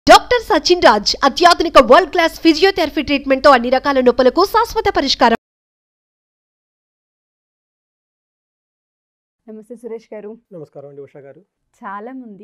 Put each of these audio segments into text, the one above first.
Doctor Sachin Raj అత్యాధునిక world class physiotherapy treatment తో అన్ని రకాల నొప్పులకు శాశ్వత పరిష్కారం. నమస్తే సురేష్ గారు. నమస్కారం అండి ఉషా గారు. చాలామంది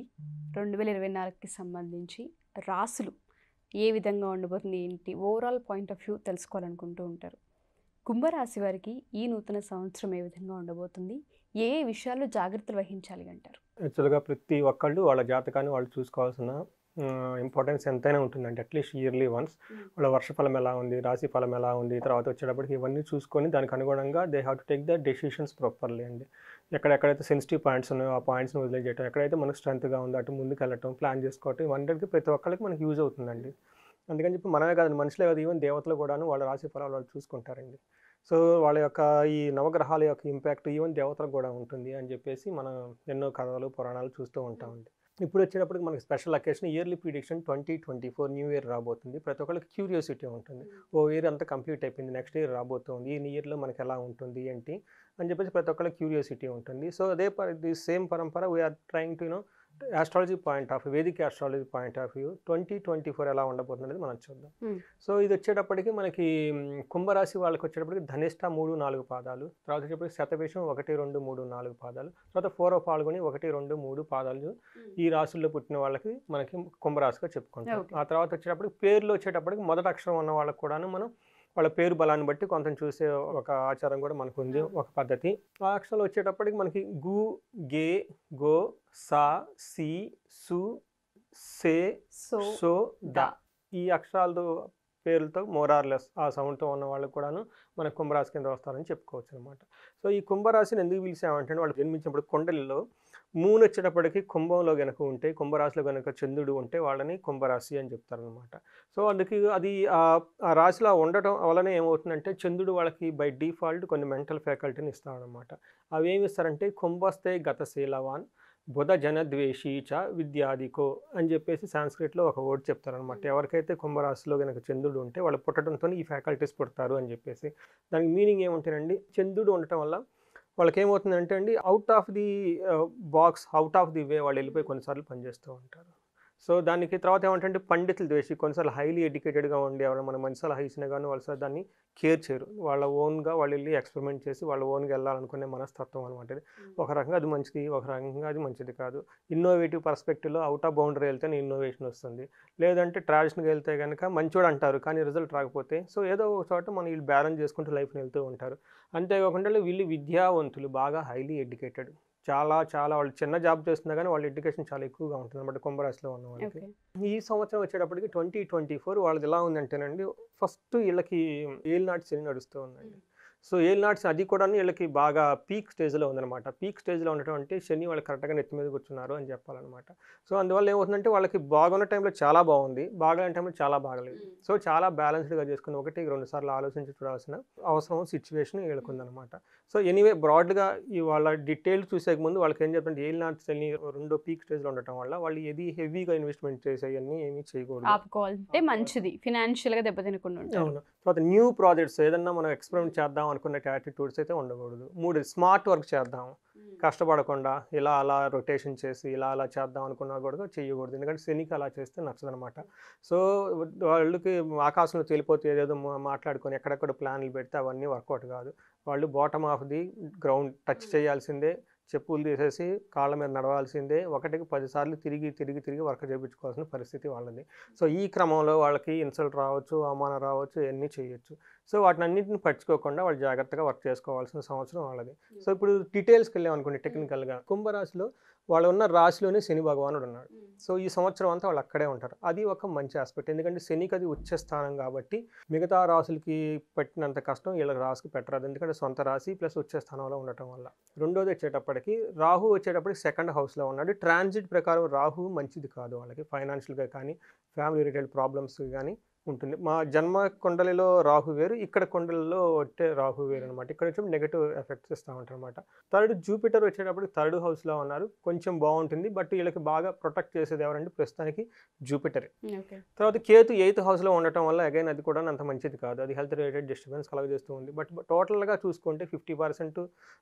2024కి సంబంధించి రాసులు ఏ విధంగా ఉండబోతుంది ఏంటి ఓవరాల్ పాయింట్ ఆఫ్ వ్యూ తెలుసుకోవాలనుకుంటూ ఉంటారు. కుంభరాశి వారికి ఈ నూతన సంవత్సరం ఏ విధంగా ఉండబోతుంది, ఏ విషయాల్లో జాగ్రత్తలు వహించాలి అంటారు? యాక్చువల్గా ప్రతి ఒక్కళ్ళు వాళ్ళ జాతకాన్ని వాళ్ళు చూసుకోవాల్సిన ఇంపార్టెన్స్ ఎంతైనా ఉంటుందండి. అట్లీస్ట్ ఇయర్లీ వన్స్ వాళ్ళ వర్షఫలం ఎలా ఉంది, రాశి ఫలం ఎలా ఉంది, తర్వాత వచ్చేటప్పటికి ఇవన్నీ చూసుకొని దానికి అనుగుణంగా they have to take the decisions properly అండి. ఎక్కడెక్కడైతే సెన్సిటివ్ పాయింట్స్ ఉన్నాయో ఆ పాయింట్స్ని వదిలేయటం, ఎక్కడైతే మనకు స్ట్రెంత్గా ఉందో అటు ముందుకు వెళ్ళటం, ప్లాన్ చేసుకోవటం, ఇవన్నీ ప్రతి ఒక్కరికి మనకి యూజ్ అవుతుందండి. అందుకని చెప్పి మనమే కాదు, మనుషులే కాదు, ఈవెన్ దేవతలు కూడాను వాళ్ళ రాశి ఫలాలు వాళ్ళు చూసుకుంటారండి. సో వాళ్ళ యొక్క ఈ నవగ్రహాల యొక్క ఇంపాక్ట్ ఈవెన్ దేవతలకు కూడా ఉంటుంది అని చెప్పేసి మనం ఎన్నో కథలు పురాణాలు చూస్తూ ఉంటామండి. ఇప్పుడు వచ్చేటప్పటికి మనకి special occasion yearly prediction 2024 new year రాబోతుంది. ప్రతి ఒక్కరికి క్యూరియాసిటీ ఉంటుంది. ఓ ఇయర్ అంతా కంప్లీట్ అయిపోయింది, నెక్స్ట్ ఇయర్ రాబోతుంది, ఈ ఇయర్లో మనకి ఎలా ఉంటుంది ఏంటి అని చెప్పేసి ప్రతి ఒక్కరికి క్యూరియాసిటీ ఉంటుంది. సో అదే ది సేమ్ పరంపర we are trying to astrology point of view, Vedic astrology point of view 2024 ఎలా ఉండబోతుంది అనేది మనం చూద్దాం. సో ఇది వచ్చేటప్పటికి మనకి కుంభరాశి వాళ్ళకి వచ్చేటప్పటికి ధనిష్ట 3-4 పాదాలు, తర్వాత వచ్చేటప్పటికి శతభిషం 1-2-3-4 పాదాలు, తర్వాత 4 పాల్గొని 1-2-3 పాదాలు ఈ రాశుల్లో పుట్టిన వాళ్ళకి మనకి కుంభరాశిగా చెప్పుకుంటాం. ఆ తర్వాత వచ్చేటప్పటికి పేర్లు వచ్చేటప్పటికి మొదటి అక్షరం ఉన్న వాళ్ళకి కూడాను మనం వాళ్ళ పేరు బలాన్ని బట్టి కొంత చూసే ఒక ఆచారం కూడా మనకు ఉంది, ఒక పద్ధతి. ఆ అక్షరాలు వచ్చేటప్పటికి మనకి గు, గే, గో, సా, సి, సు, సే, సో, ద ఈ అక్షరాలు పేర్లతో మోరార్లెస్ ఆ సౌండ్తో ఉన్న వాళ్ళకి కూడాను మన కుంభరాశి కింద వస్తారని చెప్పుకోవచ్చు అనమాట. సో ఈ కుంభరాశిని ఎందుకు పిలిచామంటే వాళ్ళు జన్మించినప్పుడు కొండలలో మూన్ వచ్చేటప్పటికి కుంభంలో కనుక ఉంటే, కుంభరాశిలో కనుక చంద్రుడు ఉంటే వాళ్ళని కుంభరాశి అని చెప్తారనమాట. సో అందుకే అది ఆ రాశిలో ఉండటం వలన ఏమవుతుందంటే చంద్రుడు వాళ్ళకి బై డిఫాల్ట్ కొన్ని మెంటల్ ఫ్యాకల్టీని ఇస్తాడనమాట. అవి ఏమి ఇస్తారంటే కుంభస్తే గతశీలవాన్ బుధ జనద్వేషీ చ విద్యాధికో అని చెప్పేసి సాంస్క్రిట్లో ఒక వర్డ్ చెప్తారనమాట. ఎవరికైతే కుంభరాశిలో కనుక చంద్రుడు ఉంటే వాళ్ళు పుట్టడంతో ఈ ఫ్యాకల్టీస్ పుడతారు అని చెప్పేసి. దానికి మీనింగ్ ఏముంటేనండి, చంద్రుడు ఉండటం వల్ల వాళ్ళకి ఏమవుతుందంటే అండి out of the box, out of the way వాళ్ళు వెళ్ళిపోయి కొన్నిసార్లు పనిచేస్తూ ఉంటారు. సో దానికి తర్వాత ఏమంటే పండితులు ద్వేషి, కొన్నిసార్లు హైలీ ఎడ్యుకేటెడ్గా ఉండి ఎవరైనా మన మంచి సలహా ఇచ్చినా కానీ వాళ్ళు సార్ దాన్ని కేర్ చేయరు. వాళ్ళ ఓన్గా వాళ్ళు వెళ్ళి ఎక్స్పెరిమెంట్ చేసి వాళ్ళ ఓన్గా వెళ్ళాలనుకునే మనస్తత్వం అనమాట. ఒక రకంగా అది మంచిది, ఒక రకంగా అది మంచిది కాదు. ఇన్నోవేటివ్ పర్స్పెక్టివ్లో అవుట్ ఆఫ్ బౌండరీ వెళ్తేనే ఇన్నోవేషన్ వస్తుంది. లేదంటే ట్రాడిషన్గా వెళ్తే కనుక మంచోడు అంటారు కానీ రిజల్ట్ రాకపోతే, సో ఏదో ఒక చోట మనం వీళ్ళు బ్యాలెన్స్ చేసుకుంటూ లైఫ్ని వెళ్తూ ఉంటారు. అంతేకాకుండా వీళ్ళు విద్యావంతులు, బాగా హైలీ ఎడ్యుకేటెడ్, చాలా వాళ్ళు చిన్న జాబ్ చేస్తున్నా కానీ వాళ్ళ ఎడ్యుకేషన్ చాలా ఎక్కువగా ఉంటుంది అన్నమాట కుంభరాశిలో ఉన్న వాళ్ళకి. ఈ సంవత్సరం వచ్చేటప్పటికి 2024 వాళ్ళది ఎలా ఉందంటేనండి, ఫస్ట్ వీళ్ళకి ఏలినాటి శని నడుస్తూ ఉందండి. సో ఏలినాటి అది కూడా వీళ్ళకి బాగా పీక్ స్టేజ్లో ఉందన్నమాట. పీక్ స్టేజ్లో ఉండటం అంటే శని వాళ్ళు కరెక్ట్గా నెత్తి మీద కూర్చున్నారు అని చెప్పాలన్నమాట. సో అందువల్ల ఏమవుతుందంటే వాళ్ళకి బాగున్న టైంలో చాలా బాగుంది, బాగాలేని టైంలో చాలా బాగలేదు. సో చాలా బ్యాలెన్స్డ్గా చేసుకుని 1-2 సార్లు ఆలోచించి చూడాల్సిన అవసరం సిచ్యువేషన్ వీళ్ళకి ఉందన్నమాట. సో ఎనీవే బ్రాడ్గా ఈ వాళ్ళ డీటెయిల్ చూసే ముందు వాళ్ళకి ఏం చెప్తుంటే ఏలినాటి శని రెండో పీక్ స్టేజ్లో ఉండటం వల్ల వాళ్ళు ఏది హెవీగా ఇన్వెస్ట్మెంట్ చేసేవన్నీ ఏమీ చేయకూడదు, ఆపుకోవాలంటే మంచిది, ఫినాన్షియల్గా దెబ్బతినకుండా ఉంటారు. అవును. తర్వాత న్యూ ప్రాజెక్ట్స్ ఏదన్నా మనం ఎక్స్పెరిమెంట్ చేద్దాం అనుకునే యాటిట్యూడ్స్ అయితే ఉండకూడదు. 3 స్మార్ట్ వర్క్ చేద్దాం, కష్టపడకుండా ఇలా అలా రొటేషన్ చేసి ఇలా అలా చేద్దాం అనుకున్నా కూడా చేయకూడదు. ఎందుకంటే శనికి అలా చేస్తే నచ్చదనమాట. సో వాళ్ళకి ఆకాశంలో తేలిపోతే ఏదేదో మాట్లాడుకొని ఎక్కడెక్కడ ప్లాన్లు పెడితే అవన్నీ వర్కౌట్ కాదు. వాళ్ళు bottom of the ground touch చేయాల్సిందే, చెప్పులు తీసేసి కాళ్ళ మీద నడవాల్సిందే, 1-10 సార్లు తిరిగి వర్క్ చేయించుకోవాల్సిన పరిస్థితి వాళ్ళది. సో ఈ క్రమంలో వాళ్ళకి ఇన్సల్ట్ రావచ్చు, అవమానం రావచ్చు, ఇవన్నీ చేయొచ్చు. సో వాటిని అన్నింటిని పట్టించుకోకుండా వాళ్ళు జాగ్రత్తగా వర్క్ చేసుకోవాల్సిన సంవత్సరం వాళ్ళది. సో ఇప్పుడు డీటెయిల్స్కి వెళ్ళామనుకోండి, టెక్నికల్గా కుంభరాశిలో వాళ్ళు ఉన్న రాశిలోనే శని భగవానుడు ఉన్నాడు. సో ఈ సంవత్సరం అంతా వాళ్ళు అక్కడే ఉంటారు. అది ఒక మంచి ఆస్పెక్ట్, ఎందుకంటే శనికి అది ఉచ్చ స్థానం కాబట్టి మిగతా రాశులకి పెట్టినంత కష్టం వీళ్ళకి రాశికి పెట్టరాదు, ఎందుకంటే సొంత రాశి ప్లస్ ఉచ్చ స్థానంలో ఉండటం వల్ల. రెండోది వచ్చేటప్పటికి రాహు వచ్చేటప్పటికి 2nd హౌస్లో ఉన్నాడు. ట్రాన్సిట్ ప్రకారం రాహు మంచిది కాదు వాళ్ళకి, ఫైనాన్షియల్గా కానీ ఫ్యామిలీ రిలేటెడ్ ప్రాబ్లమ్స్ కానీ ఉంటుంది. మా జన్మ కుండలిలో రాహు వేరు, ఇక్కడ కుండలిలో వచ్చే రాహు వేరు అనమాట. ఇక్కడ వచ్చి నెగటివ్ ఎఫెక్ట్స్ ఇస్తూ ఉంటారు అనమాట. థర్డ్ జూపిటర్ వచ్చేటప్పుడు థర్డ్ హౌస్లో ఉన్నారు, కొంచెం బాగుంటుంది. బట్ వీళ్ళకి బాగా ప్రొటెక్ట్ చేసేది ఎవరంటే ప్రస్తుతానికి జూపిటర్. తర్వాత కేతు 8th హౌస్లో ఉండటం వల్ల అగైన్ అది కూడా అంత మంచిది కాదు, అది హెల్త్ రిలేటెడ్ డిస్టర్బెన్స్ కలగజేస్తూ ఉంది. బట్ టోటల్గా చూసుకుంటే 50%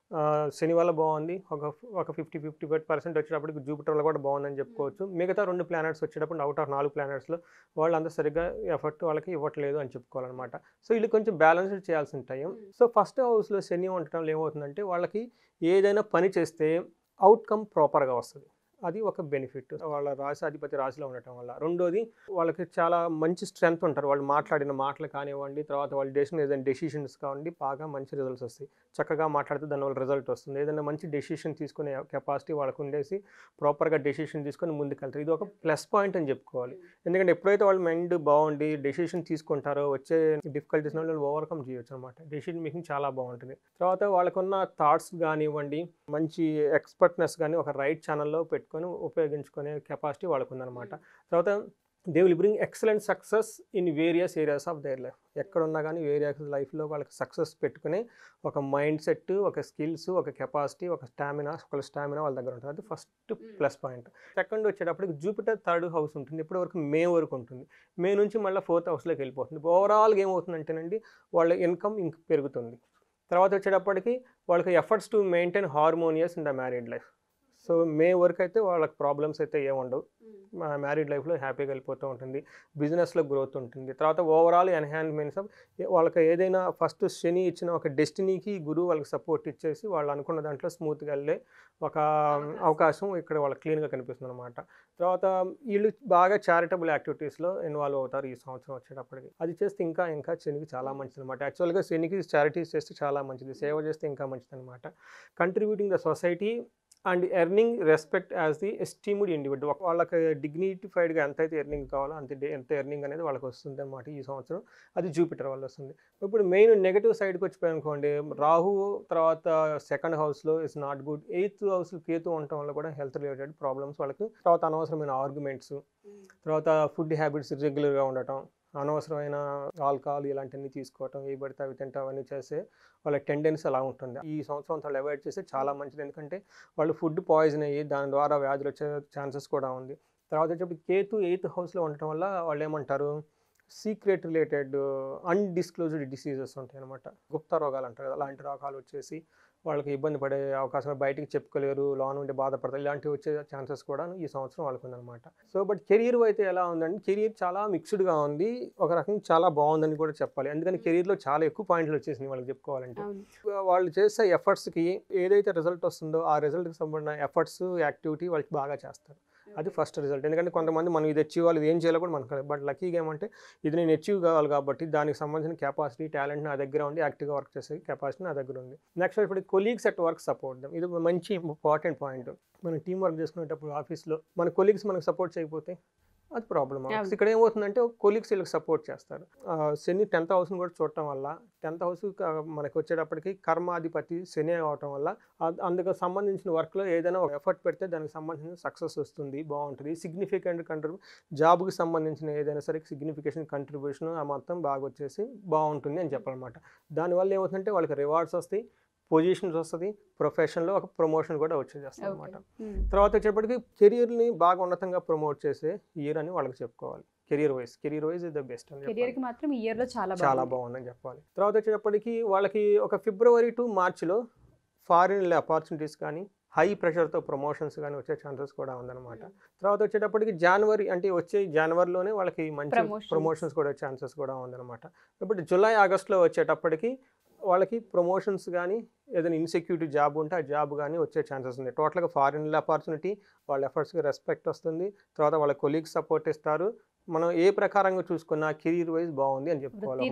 శని వల్ల బాగుంది, ఒక 50-55% వచ్చేటప్పటికి జూపిటర్ వల్ల కూడా బాగుందని చెప్పుకోవచ్చు. మిగతా 2 ప్లానెట్స్ వచ్చేటప్పుడు అవుట్ ఆఫ్ 4 ప్లానెట్స్లో వాళ్ళు అంత సరిగ్గా ఎఫర్ట్ వాళ్ళకి ఇవ్వట్లేదు అని చెప్పుకోవాలన్నమాట. సో వీళ్ళు కొంచెం బ్యాలెన్స్డ్ చేయాల్సిన టైం. సో ఫస్ట్ హౌస్లో శని ఉండటం ఏమవుతుందంటే వాళ్ళకి ఏదైనా పని చేస్తే అవుట్కమ్ ప్రాపర్గా వస్తుంది, అది ఒక బెనిఫిట్ వాళ్ళ రాశి అధిపతి రాశిలో ఉండటం వల్ల. రెండోది వాళ్ళకి చాలా మంచి స్ట్రెంగ్త్ ఉంటారు, వాళ్ళు మాట్లాడిన మాటలు కానివ్వండి, తర్వాత వాళ్ళు ఏదైనా డెసిషన్స్ కానివ్వండి బాగా మంచి రిజల్ట్స్ వస్తాయి. చక్కగా మాట్లాడితే దానివల్ల రిజల్ట్ వస్తుంది. ఏదైనా మంచి డెసిషన్ తీసుకునే కెపాసిటీ వాళ్ళకు ఉండేసి ప్రాపర్గా డెసిషన్ తీసుకొని ముందుకెళ్తారు. ఇది ఒక ప్లస్ పాయింట్ అని చెప్పుకోవాలి. ఎందుకంటే ఎప్పుడైతే వాళ్ళ మైండ్ బాగుండి డెసిషన్ తీసుకుంటారో వచ్చే డిఫికల్టీస్ వాళ్ళు ఓవర్కమ్ చేయొచ్చు అనమాట. డెసిషన్ మేకింగ్ చాలా బాగుంటుంది. తర్వాత వాళ్ళకున్న థాట్స్ కానివ్వండి, మంచి ఎక్స్పర్ట్నెస్ కానీ ఒక రైట్ ఛానల్లో పెట్టుకొని ఉపయోగించుకునే కెపాసిటీ వాళ్ళకు ఉందన్నమాట. తర్వాత they will bring excellent success in various areas of their life. ఎక్కడున్నా కానీ వేరియస్ లైఫ్లో వాళ్ళకి సక్సెస్ పెట్టుకునే ఒక మైండ్ సెట్, ఒక స్కిల్స్, ఒక కెపాసిటీ, ఒక స్టామినా వాళ్ళ దగ్గర ఉంటుంది. అది ఫస్ట్ ప్లస్ పాయింట్. సెకండ్ వచ్చేటప్పటికి జూపిటర్ 3rd హౌస్ ఉంటుంది, ఇప్పటి వరకు మే వరకు ఉంటుంది. మే నుంచి మళ్ళీ 4th హౌస్లోకి వెళ్ళిపోతుంది. ఓవరాల్గా ఏమవుతుందంటేనండి వాళ్ళ ఇన్కమ్ ఇంక పెరుగుతుంది. తర్వాత వచ్చేటప్పటికి వాళ్ళకి efforts to maintain harmonious in the married life. So May వరకు అయితే వాళ్ళకి ప్రాబ్లమ్స్ అయితే ఏముండవు, మ్యారీడ్ లైఫ్లో హ్యాపీగా వెళ్ళిపోతూ ఉంటుంది, బిజినెస్లో గ్రోత్ ఉంటుంది. తర్వాత ఓవరాల్ ఎన్హాన్స్మెంట్స్ ఆఫ్ వాళ్ళకి ఏదైనా ఫస్ట్ శని ఇచ్చిన ఒక డెస్టినీకి గురువు వాళ్ళకి సపోర్ట్ ఇచ్చేసి వాళ్ళు అనుకున్న దాంట్లో స్మూత్గా వెళ్ళే ఒక అవకాశం ఇక్కడ వాళ్ళకి క్లీన్గా కనిపిస్తుంది అనమాట. తర్వాత వీళ్ళు బాగా చారిటబుల్ యాక్టివిటీస్లో ఇన్వాల్వ్ అవుతారు ఈ సంవత్సరం వచ్చేటప్పటికి. అది చేస్తే ఇంకా శనికి చాలా మంచిది అనమాట. యాక్చువల్గా శనికి చారిటీస్ చేస్తే చాలా మంచిది, సేవ చేస్తే ఇంకా మంచిది అనమాట. Contributing the society and earning respect as the esteemed individual. వాళ్ళకి డిగ్నిఫైడ్గా ఎంతైతే ఎర్నింగ్ కావాలో ఎంత ఎర్నింగ్ అనేది వాళ్ళకి వస్తుంది అనమాట ఈ సంవత్సరం. అది జూపిటర్ వల్ల వస్తుంది. ఇప్పుడు మెయిన్ నెగిటివ్ సైడ్కి వచ్చిపోయానుకోండి, రాహు తర్వాత 2nd హౌస్లో ఇస్ నాట్ గుడ్. 8th హౌస్లో కేతు ఉండటం వల్ల కూడా హెల్త్ రిలేటెడ్ ప్రాబ్లమ్స్ వాళ్ళకి. తర్వాత అనవసరమైన ఆర్గ్యుమెంట్స్, తర్వాత ఫుడ్ హ్యాబిట్స్ రెగ్యులర్గా ఉండటం, అనవసరమైన ఆల్కహాల్ ఇలాంటివన్నీ తీసుకోవటం, ఏ పడితే అవి తింటాం అవన్నీ చేస్తే వాళ్ళ టెండెన్సీ అలా ఉంటుంది. ఈ సంవత్సరం వాళ్ళు అవాయిడ్ చేస్తే చాలా మంచిది, ఎందుకంటే వాళ్ళు ఫుడ్ పాయిజన్ అయ్యి దాని ద్వారా వ్యాధులు వచ్చే ఛాన్సెస్ కూడా ఉంది. తర్వాత వచ్చేప్పుడు కేతు 8th హౌస్లో ఉండటం వల్ల వాళ్ళు ఏమంటారు, సీక్రెట్ రిలేటెడ్ అన్డిస్క్లోజ్డ్ డిసీజెస్ ఉంటాయి అనమాట, గుప్త రోగాలు అంటారు కదా, అలాంటి రోగాలు వచ్చేసి వాళ్ళకి ఇబ్బంది పడే అవకాశం, బయటికి చెప్పుకోలేరు, లోన్ ఉండి బాధపడతారు, ఇలాంటివి వచ్చే ఛాన్సెస్ కూడా ఈ సంవత్సరం వాళ్ళకు ఉందన్నమాట. సో బట్ కెరీర్ అయితే ఎలా ఉందండి, కెరీర్ చాలా మిక్స్డ్గా ఉంది, ఒక రకంగా చాలా బాగుందని కూడా చెప్పాలి. ఎందుకంటే కెరీర్లో చాలా ఎక్కువ పాయింట్లు వచ్చేసినాయి వాళ్ళకి చెప్పుకోవాలంటే. వాళ్ళు చేసే ఎఫర్ట్స్కి ఏదైతే రిజల్ట్ వస్తుందో ఆ రిజల్ట్కి సంబంధించిన ఎఫర్ట్స్ యాక్టివిటీ వాళ్ళకి బాగా చేస్తారు, అది ఫస్ట్ రిజల్ట్. ఎందుకంటే కొంతమంది మనం ఇది అచీవ్ అవ్వాలి, ఇది ఏం చేయాలో కూడా మనకు, బట్ లక్కీగా ఏమంటే ఇది నేను అచీవ్ కావాలి కాబట్టి దానికి సంబంధించిన కెపాసిటీ, టాలెంట్ నా దగ్గర ఉంది, యాక్టివ్గా వర్క్ చేసే కెపాసిటీ నా దగ్గర ఉంది. నెక్స్ట్ ఇప్పుడు colleagues at work support them, ఇది మంచి ఇంపార్టెంట్ పాయింట్. మనం టీం వర్క్ చేసుకునేటప్పుడు ఆఫీస్లో మన కొలీగ్స్ మనకు సపోర్ట్ చేయకపోతే అది ప్రాబ్లమ్. ఇక్కడ ఏమవుతుందంటే కొలీగ్స్ వీళ్ళకి సపోర్ట్ చేస్తారు. శని 10th హౌస్ని కూడా చూడటం వల్ల 10th హౌస్ మనకి వచ్చేటప్పటికి కర్మాధిపతి శని అవటం వల్ల అందుకు సంబంధించిన వర్క్లో ఏదైనా ఒక ఎఫర్ట్ పెడితే దానికి సంబంధించిన సక్సెస్ వస్తుంది, బాగుంటుంది. సిగ్నిఫికెంట్ జాబ్కి సంబంధించిన ఏదైనా సరే సిగ్నిఫికేషన్ కంట్రిబ్యూషన్ ఆ మొత్తం బాగా వచ్చేసి బాగుంటుంది అని చెప్పాలన్నమాట. దానివల్ల ఏమవుతుందంటే వాళ్ళకి రివార్డ్స్ వస్తాయి, పొజిషన్స్ వస్తుంది, ప్రొఫెషన్లో ఒక ప్రమోషన్ కూడా వచ్చేస్తుంది అనమాట. తర్వాత వచ్చేటప్పటికి కెరీర్ని బాగా ఉన్నతంగా ప్రమోట్ చేసే ఇయర్ అని వాళ్ళకి చెప్పుకోవాలి. Career wise is the best అని కెరీర్కి మాత్రం ఈ ఇయర్లో చాలా బాగుందని చెప్పాలి. తర్వాత వచ్చేటప్పటికి వాళ్ళకి ఒక ఫిబ్రవరి టు మార్చిలో ఫారిన్ ఆపర్చునిటీస్ కానీ హై ప్రెషర్తో ప్రమోషన్స్ కానీ వచ్చే ఛాన్సెస్ కూడా ఉందన్నమాట. తర్వాత వచ్చేటప్పటికి వచ్చే జనవరిలోనే వాళ్ళకి మంచి ప్రమోషన్స్ కూడా వచ్చే ఛాన్సెస్ కూడా ఉందన్నమాట. ఇప్పుడు జూలై ఆగస్ట్లో వచ్చేటప్పటికి వాళ్ళకి ప్రమోషన్స్ కానీ ఏదైనా ఇన్సెక్యూరిటీ జాబ్ ఉంటే ఆ జాబ్ కానీ వచ్చే ఛాన్సెస్ ఉంది. టోటల్గా ఫారిన్ ఆపర్చునిటీ, వాళ్ళ ఎఫర్ట్స్కి రెస్పెక్ట్ వస్తుంది, తర్వాత వాళ్ళ కొలీగ్స్ సపోర్ట్ ఇస్తారు. మనం ఏ ప్రకారంగా చూసుకున్నా కెరీర్ వైజ్ బాగుంది అని చెప్పుకోవాలి,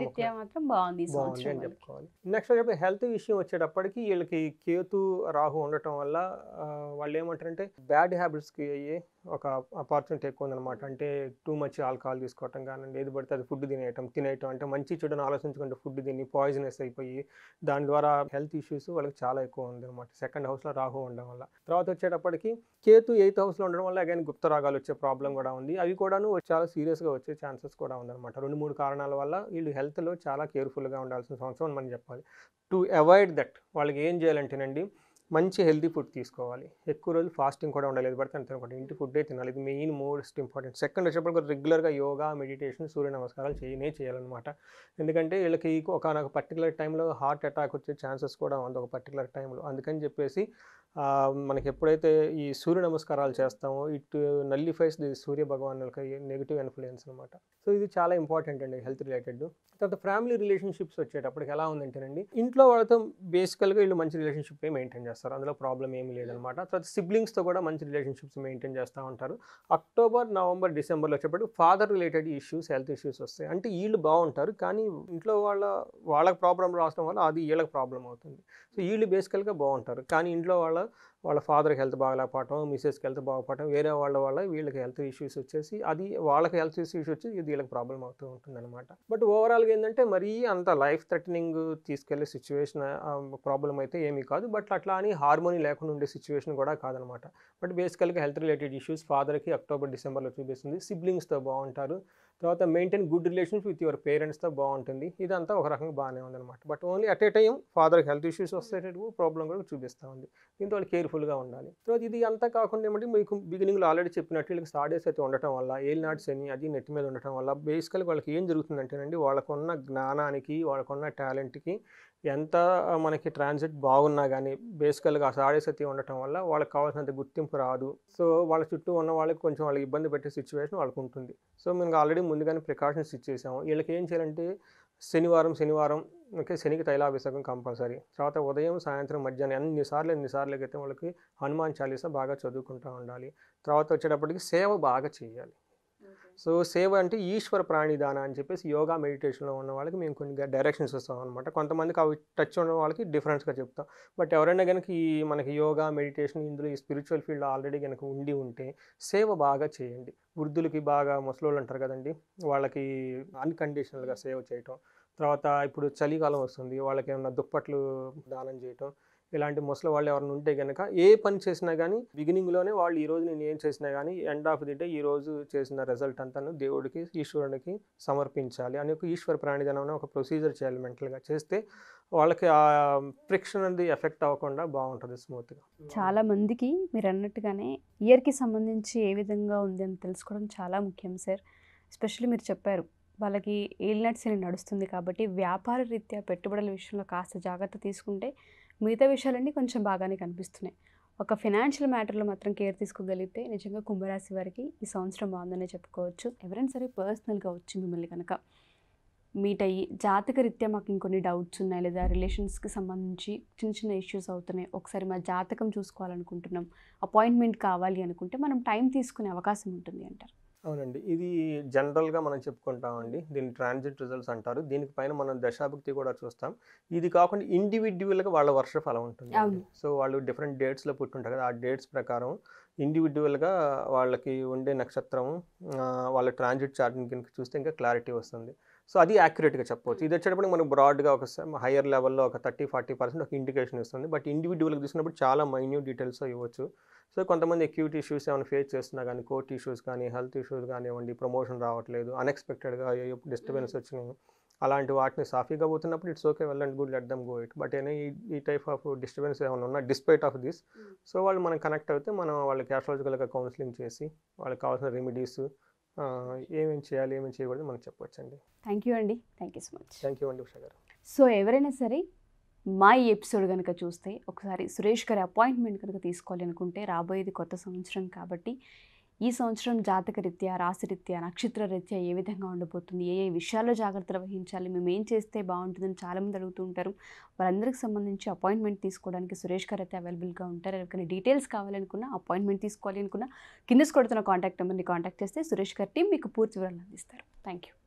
బాగుంది అని చెప్పుకోవాలి. నెక్స్ట్ వచ్చేటప్పుడు హెల్త్ విషయం వచ్చేటప్పటికి వీళ్ళకి కేతు రాహు ఉండటం వల్ల వాళ్ళు ఏమంటారంటే బ్యాడ్ హ్యాబిట్స్కి అయ్యే ఒక ఆపర్చునిటీ ఎక్కువ ఉందన్నమాట. అంటే టూ మచ్ ఆల్కహాల్ తీసుకోవటం కానివ్వండి, ఏది పడితే అది ఫుడ్ తినేయటం అంటే మంచి చెడుని ఆలోచించుకుంటే ఫుడ్ తిని పాయిజనస్ అయిపోయి దాని ద్వారా హెల్త్ ఇష్యూస్ వాళ్ళకి చాలా ఎక్కువ ఉందన్నమాట. సెకండ్ హౌస్లో రాహు ఉండడం వల్ల. తర్వాత వచ్చేటప్పటికి కేతు 8th హౌస్లో ఉండడం వల్ల అగైన్ గుప్త రాగాలు వచ్చే ప్రాబ్లం కూడా ఉంది. అవి కూడాను చాలా సీరియస్గా వచ్చే ఛాన్సెస్ కూడా ఉందన్నమాట. 2-3 కారణాల వల్ల వీళ్ళు హెల్త్లో చాలా కేర్ఫుల్గా ఉండాల్సిన సంవత్సరం అని మనం చెప్పాలి. టు అవాయిడ్ దట్ వాళ్ళకి ఏం చేయాలంటేనండి, మంచి హెల్తీ ఫుడ్ తీసుకోవాలి. ఎక్కువ రోజులు ఫాస్టింగ్ కూడా ఉండాలి. ఏది పడితే అంత తినకూడదు. ఇంటి ఫుడ్డే తినాలి. ఇది మెయిన్ మోస్ట్ ఇంపార్టెంట్. సెకండ్ వచ్చేటప్పుడు రెగ్యులర్గా యోగా, మెడిటేషన్, సూర్య నమస్కారాలు చేయాలన్నమాట. ఎందుకంటే వీళ్ళకి ఒక పర్టికులర్ టైంలో హార్ట్ అటాక్ వచ్చే ఛాన్సెస్ కూడా ఉంది ఒక పర్టికులర్ టైంలో. అందుకని చెప్పేసి మనకి ఎప్పుడైతే ఈ సూర్య నమస్కారాలు చేస్తామో it nullifies the Surya Bhagwan negative influence అనమాట. సో ఇది చాలా ఇంపార్టెంట్ అండి హెల్త్ రిలేటెడ్. తర్వాత ఫ్యామిలీ రిలేషన్షిప్స్ వచ్చేటప్పటికి ఎలా ఉందంటేనండి, ఇంట్లో వాళ్ళతో బేసికల్గా వీళ్ళు మంచి రిలేషన్షిప్ మెయింటైన్ చేస్తారు. అందులో ప్రాబ్లం ఏమీ లేదనమాట. తర్వాత సిబ్లింగ్స్తో కూడా మంచి రిలేషన్షిప్స్ మెయింటైన్ చేస్తూ ఉంటారు. అక్టోబర్, నవంబర్, డిసెంబర్లో వచ్చేటప్పుడు father related issues, health issues వస్తాయి. అంటే వీళ్ళు బాగుంటారు కానీ ఇంట్లో వాళ్ళకి ప్రాబ్లం రావడం వల్ల అది వీళ్ళకి ప్రాబ్లం అవుతుంది. సో వీళ్ళు బేసికల్గా బాగుంటారు కానీ ఇంట్లో వాళ్ళ ఫాదర్కి హెల్త్ బాగాలేకపోవటం, మిసెస్కి హెల్త్ బాగుపడటం, వేరే వాళ్ళ వీళ్ళకి హెల్త్ ఇష్యూస్ వచ్చేసి అది వాళ్ళకి హెల్త్ ఇష్యూస్ వచ్చి ఇది వీళ్ళకి ప్రాబ్లం అవుతూ ఉంటుంది అనమాట. బట్ ఓవరాల్గా ఏంటంటే మరీ అంత లైఫ్ థ్రెటనింగ్ తీసుకెళ్లే సిచ్యువేషన్ ప్రాబ్లం అయితే ఏమీ కాదు. బట్ అట్లా అని హార్మోనీ లేకుండా ఉండే సిచ్యువేషన్ కూడా కాదనమాట. బట్ బేసికల్గా హెల్త్ రిలేటెడ్ ఇష్యూస్ ఫాదర్కి అక్టోబర్, డిసెంబర్లో చూపిస్తుంది. సిబ్లింగ్స్తో బాగుంటారు. తర్వాత maintain good relations with your పేరెంట్స్తో బాగుంటుంది. ఇదంతా ఒక రకంగా బాగానే ఉందన్నమాట. But only at a time ఫాదర్కి హెల్త్ ఇష్యూస్ వస్తేటప్పుడు ప్రాబ్లం కూడా చూపిస్తూ ఉంది. దీంతో వాళ్ళు కేర్ఫుల్గా ఉండాలి. తర్వాత ఇది అంతా కాకుండా ఏమంటే మీకు బిగినింగ్లో ఆల్రెడీ చెప్పినట్టు వీళ్ళకి స్టార్డేస్ అయితే ఉండటం వల్ల, ఏలినాటి శని అది నెట్ మీద ఉండటం వల్ల బేసికల్గా వాళ్ళకి ఏం జరుగుతుందంటేనండి, వాళ్ళకున్న జ్ఞానానికి, వాళ్ళకున్న టాలెంట్కి ఎంత మనకి ట్రాన్సిట్ బాగున్నా కానీ బేసికల్గా ఆ స్టార్డేస్ అయితే ఉండటం వల్ల వాళ్ళకి కావాల్సినంత గుర్తింపు రాదు. సో వాళ్ళ చుట్టూ ఉన్న వాళ్ళకి కొంచెం వాళ్ళకి ఇబ్బంది పెట్టే సిచ్యువేషన్ వాళ్ళకు ఉంటుంది. సో మేము ఆల్రెడీ ముందుగానే ప్రికాషన్స్ ఇచ్చేసాము. వీళ్ళకి ఏం చేయాలంటే శనివారం ఓకే, శనికి తైలాభిషేకం కంపల్సరీ. తర్వాత ఉదయం, సాయంత్రం, మధ్యాహ్నం ఎన్నిసార్లు అయితే వాళ్ళకి హనుమాన్ చాలీసా బాగా చదువుకుంటూ ఉండాలి. తర్వాత వచ్చేటప్పటికి సేవ బాగా చేయాలి. సో సేవ అంటే ఈశ్వర ప్రాణిదాన అని చెప్పేసి యోగా మెడిటేషన్లో ఉన్న వాళ్ళకి మేము కొన్ని డైరెక్షన్స్ ఇస్తాం అనమాట. కొంతమందికి అవి టచ్ ఉన్న వాళ్ళకి డిఫరెన్స్గా చెప్తాం. బట్ ఎవరైనా కనుక మనకి యోగా, మెడిటేషన్ ఇందులో ఈ స్పిరిచువల్ ఫీల్డ్ ఆల్రెడీ కనుక ఉంటే సేవ బాగా చేయండి. వృద్ధులకి బాగా ముసలోళ్ళు అంటారు కదండి, వాళ్ళకి అన్కండిషనల్గా సేవ చేయటం. తర్వాత ఇప్పుడు చలికాలం వస్తుంది, వాళ్ళకి ఏమన్నా దుప్పట్లు దానం చేయటం. ఇలాంటి ముసలి వాళ్ళు ఎవరైనా ఉంటే కనుక ఏ పని చేసినా కానీ బిగినింగ్లోనే వాళ్ళు ఈరోజు నేను ఏం చేసినా కానీ ఎండ్ ఆఫ్ ది డే ఈరోజు చేసిన రిజల్ట్ అంతా దేవుడికి, ఈశ్వరునికి సమర్పించాలి అని ఒక ఈశ్వర ప్రాణిధనం అనే ఒక ప్రొసీజర్ చేయాలి. మెంటల్గా చేస్తే వాళ్ళకి ఆ ఫ్రిక్షన్ అనేది ఎఫెక్ట్ అవ్వకుండా బాగుంటుంది స్మూత్గా. చాలా మందికి మీరు అన్నట్టుగానే ఇయర్కి సంబంధించి ఏ విధంగా ఉంది అని తెలుసుకోవడం చాలా ముఖ్యం సార్. ఎస్పెషల్లీ మీరు చెప్పారు వాళ్ళకి ఏలినాటి శని నడుస్తుంది కాబట్టి వ్యాపార రీత్యా పెట్టుబడుల విషయంలో కాస్త జాగ్రత్త తీసుకుంటే మిగతా విషయాలన్నీ కొంచెం బాగానే కనిపిస్తున్నాయి. ఒక ఫినాన్షియల్ మ్యాటర్లో మాత్రం కేర్ తీసుకోగలిగితే నిజంగా కుంభరాశి వారికి ఈ సంవత్సరం బాగుందనే చెప్పుకోవచ్చు. ఎవరైనా సరే పర్సనల్గా వచ్చి మిమ్మల్ని కనుక మీట్ అయ్యి జాతక రీత్యా మాకు ఇంకొన్ని డౌట్స్ ఉన్నాయి, లేదా రిలేషన్స్కి సంబంధించి చిన్న ఇష్యూస్ అవుతున్నాయి, ఒకసారి మా జాతకం చూసుకోవాలనుకుంటున్నాం, అపాయింట్మెంట్ కావాలి అనుకుంటే మనం టైం తీసుకునే అవకాశం ఉంటుంది అంటారు. అవునండి, ఇది జనరల్గా మనం చెప్పుకుంటామండి. దీన్ని ట్రాన్సిట్ రిజల్ట్స్ అంటారు. దీనికి పైన మనం దశాభుక్తి కూడా చూస్తాం. ఇది కాకుండా ఇండివిజువల్గా వాళ్ళ వర్ష ఫలం ఉంటుంది. సో వాళ్ళు డిఫరెంట్ డేట్స్లో పుట్టుంటారు కదా, ఆ డేట్స్ ప్రకారం ఇండివిజువల్గా వాళ్ళకి ఉండే నక్షత్రం వాళ్ళ ట్రాన్సిట్ చార్ట్ని కనుక చూస్తే ఇంకా క్లారిటీ వస్తుంది. సో అది యాక్యురేట్గా చెప్పవచ్చు. ఇది వచ్చేటప్పుడు మనకు బ్రాడ్గా ఒక హయ్యర్ లెవెల్లో ఒక 30-40% ఒక ఇండికేషన్ ఇస్తుంది. బట్ ఇండివిజువల్గా చూసినప్పుడు చాలా మైన్యూట్ డీటెయిల్స్ ఇవ్వచ్చు. సో కొంతమంది అక్యూట్ ఇష్యూస్ ఏమైనా ఫేస్ చేస్తున్నా కానీ, కోర్ట్ ఇష్యూస్ కానీ, హెల్త్ ఇష్యూస్ కానివ్వండి, ప్రమోషన్ రావట్లేదు, అన్ఎక్స్పెక్టెడ్గా డిస్టర్బెన్స్ వచ్చినాయి, అలాంటి వాటిని సాఫీగా పోతున్నప్పుడు it's okay, well and good, let them go it. But ఈ టైప్ ఆఫ్ డిస్టర్బెన్స్ ఏమైనా ఉన్నా డిస్పైట్ ఆఫ్ దిస్, సో వాళ్ళు మనం కనెక్ట్ అయితే మనం వాళ్ళకి ఆస్ట్రాలజికల్గా కౌన్సిలింగ్ చేసి వాళ్ళకి కావాల్సిన రెమెడీస్ ఏమేమి చేయాలి, ఏమేమి చేయకూడదు మనం చెప్పొచ్చు అండి. థ్యాంక్ యూ అండి, thank you so much. Thank you అండి ఉషా గారు. సో ఎవరైనా సరే మా ఈ ఎపిసోడ్ కనుక చూస్తే ఒకసారి సురేష్ గారి అపాయింట్మెంట్ కనుక తీసుకోవాలి అనుకుంటే, రాబోయేది కొత్త సంవత్సరం కాబట్టి ఈ సంవత్సరం జాతక రీత్యా, రాశి రీత్యా, నక్షత్ర రీత్యా ఏ విధంగా ఉండబోతుంది, ఏ విషయాల్లో జాగ్రత్తలు వహించాలి, మేము ఏం చేస్తే బాగుంటుందని చాలామంది అడుగుతూ ఉంటారు. వాళ్ళందరికీ సంబంధించి అపాయింట్మెంట్ తీసుకోవడానికి సురేష్ గారు అయితే అవైలబుల్గా ఉంటారు. ఎవరికైనా డీటెయిల్స్ కావాలనుకున్నా, అపాయింట్మెంట్ తీసుకోవాలి అనుకున్నా కింద కొడుతున్న కాంటాక్ట్ నెంబర్ని కాంటాక్ట్ చేస్తే సురేష్ గారి టీం మీకు పూర్తి వివరాలు అందిస్తారు. Thank you.